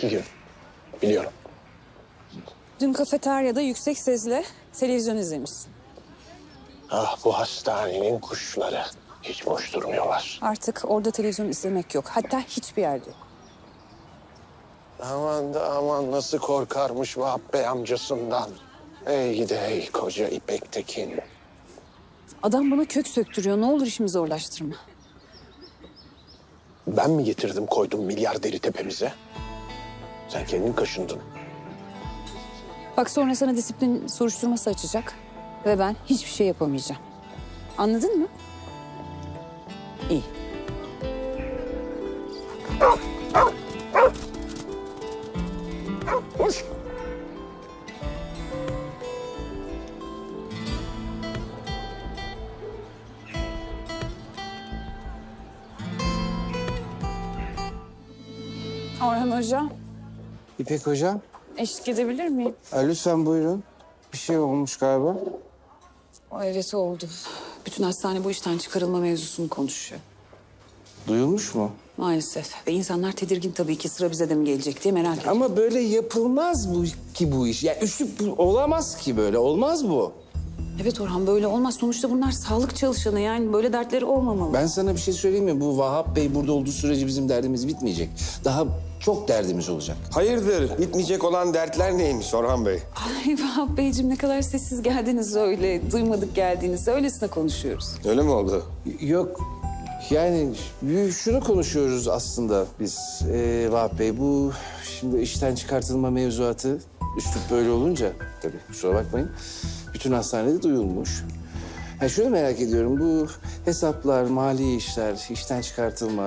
2 gün. Biliyorum. Dün kafeteryada yüksek sesle televizyon izlemişsin. Ah, bu hastanenin kuşları hiç boş durmuyorlar. Artık orada televizyon izlemek yok. Hatta hiçbir yerde yok. Aman da aman, nasıl korkarmış Vahap Bey amcasından. Ey gidi ey koca İpek Tekin. Adam bana kök söktürüyor. Ne olur işimi zorlaştırma. Ben mi getirdim koydum milyarderi tepemize? Sen kendin kaşındın. Bak, sonra sana disiplin soruşturması açacak. Ve ben hiçbir şey yapamayacağım. Anladın mı? İyi. Hoş. Orhan Hoca, İpek Hocam, eşlik edebilir miyim? lütfen buyurun. Bir şey olmuş galiba. Evet, oldu. Bütün hastane bu işten çıkarılma mevzusunu konuşuyor. Duyulmuş mu? Maalesef. Ve insanlar tedirgin tabii ki, sıra bize de mi gelecek diye merak ediyor. Ama böyle yapılmaz bu iş. Ya üslup olamaz ki böyle. Olmaz bu. Evet Orhan, böyle olmaz. Sonuçta bunlar sağlık çalışanı, yani böyle dertleri olmamalı. Ben sana bir şey söyleyeyim mi? Bu Vahap Bey burada olduğu sürece bizim derdimiz bitmeyecek. Daha çok derdimiz olacak. Hayırdır? Bitmeyecek olan dertler neymiş Orhan Bey? Ay Vahap Beyciğim, ne kadar sessiz geldiniz öyle. Duymadık geldiğinizde, öylesine konuşuyoruz. Öyle mi oldu? Yok. Yani şunu konuşuyoruz aslında biz Vahap Bey. Bu şimdi işten çıkartılma mevzuatı üslup böyle olunca tabii kusura bakmayın. Bütün hastanede duyulmuş. Ha, şunu merak ediyorum, bu hesaplar, mali işler, işten çıkartılma...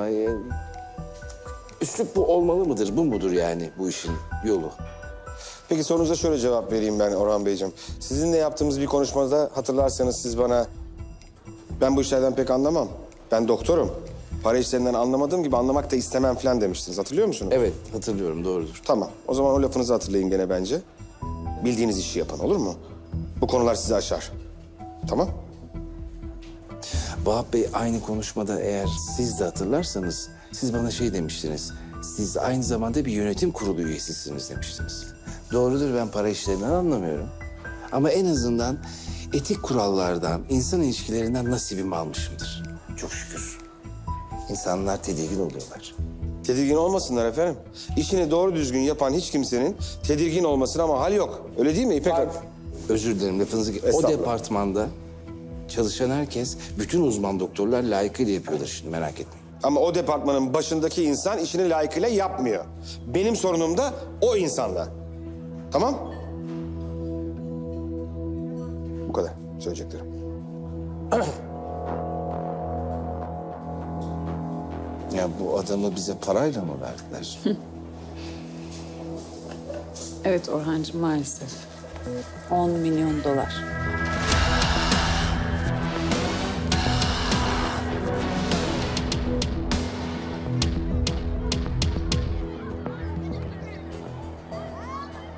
üslup bu olmalı mıdır, bu mudur yani bu işin yolu? Peki sorunuza şöyle cevap vereyim ben Orhan Beyciğim. Sizinle yaptığımız bir konuşmada hatırlarsanız siz bana... Ben bu işlerden pek anlamam. Ben doktorum. Para işlerinden anlamadığım gibi anlamak da istemem falan demiştiniz. Hatırlıyor musunuz? Evet, hatırlıyorum, doğrudur. Tamam. O zaman o lafınızı hatırlayın gene bence. Bildiğiniz işi yapın, olur mu? Bu konular sizi aşar. Tamam? Vahap Bey, aynı konuşmada eğer siz de hatırlarsanız... siz bana şey demiştiniz. Siz aynı zamanda bir yönetim kurulu üyesisiniz demiştiniz. Doğrudur, ben para işlerinden anlamıyorum. Ama en azından etik kurallardan, insan ilişkilerinden nasibimi almışımdır. Çok şükür. İnsanlar tedirgin oluyorlar. Tedirgin olmasınlar efendim. İşini doğru düzgün yapan hiç kimsenin tedirgin olmasına mahal yok. Öyle değil mi İpek Hanım? Özür dilerim, lafınızı... O Estağfurullah. departmanda çalışan herkes, bütün uzman doktorlar layıkıyla yapıyorlar şimdi, merak etmeyin. Ama o departmanın başındaki insan işini layıkıyla yapmıyor. Benim sorunum da o insanla. Tamam? Bu kadar söyleyeceklerim. Ya bu adamı bize parayla mı verdiler? Evet Orhancığım, maalesef. 10 milyon dolar.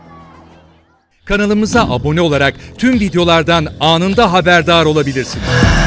Kanalımıza abone olarak tüm videolardan anında haberdar olabilirsiniz.